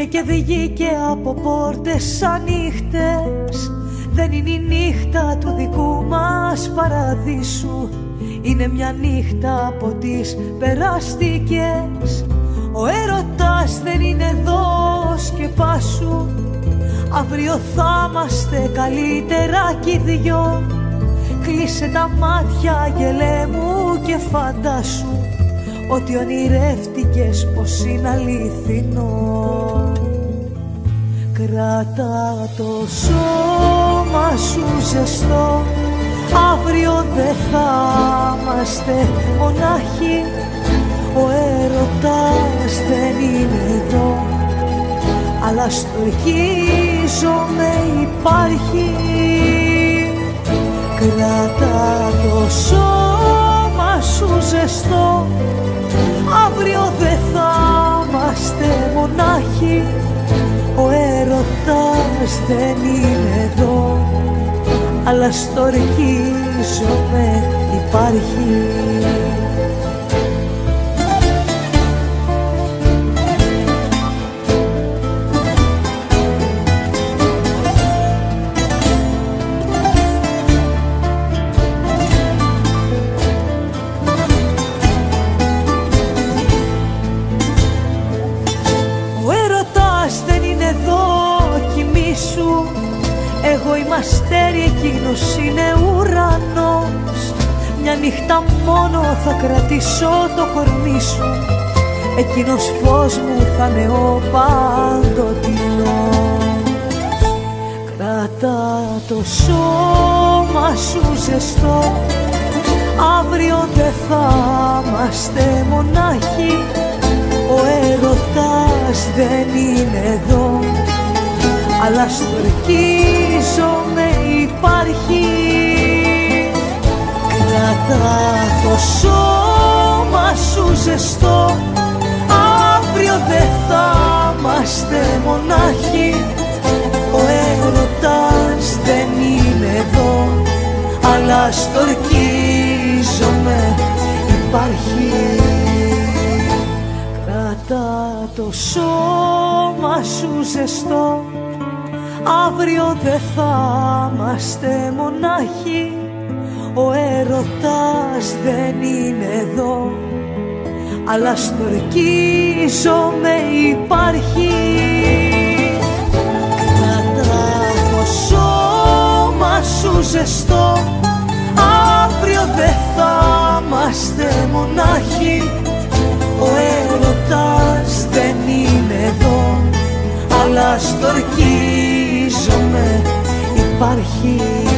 και βγήκε από πόρτες ανοιχτές. Δεν είναι η νύχτα του δικού μας παραδείσου, είναι μια νύχτα από τις περαστικές. Ο έρωτας δεν είναι εδώ, σκεπάσου, αύριο θα είμαστε καλύτερα κι οι δυο. Κλείσε τα μάτια, αγγελέ μου, και φαντάσου ότι ονειρεύτηκες πως είναι αληθινό. Κράτα το σώμα σου ζεστό, αύριο δεν θα είμαστε μονάχοι. Ο έρωτας δεν είναι εδώ, αλλά στο ελκύζομαι υπάρχει. Κράτα το σώμα σου ζεστό, αύριο δεν θα είμαστε μονάχοι. Ο έρωτας δεν είναι εδώ, αλλά στο ελκύζομαι υπάρχει. Εγώ είμαι αστέρι, εκείνος είναι ουρανός. Μια νύχτα μόνο θα κρατήσω το κορμί σου, εκείνος φως μου θα είναι ο παντοτινός. Κράτα το σώμα σου ζεστό, αύριο δεν θα είμαστε μονάχοι. Ο έρωτας δεν είναι εδώ, αλλά στο ελκύζομαι υπάρχει. Κρατά το σώμα σου ζεστό, αύριο δεν θα είμαστε μονάχοι. Ο έρωτας δεν είναι εδώ, αλλά στο ελκύζομαι υπάρχει. Κρατά το σώμα σου ζεστό, αύριο δεν θα είμαστε μονάχοι. Ο έρωτας δεν είναι εδώ, αλλά στο ελκύζομαι υπάρχει. Κρατά το σώμα σου ζεστό, αύριο δεν θα είμαστε μονάχοι. Ο έρωτας δεν είναι εδώ, αλλά στο ελκύζομαι υπάρχει.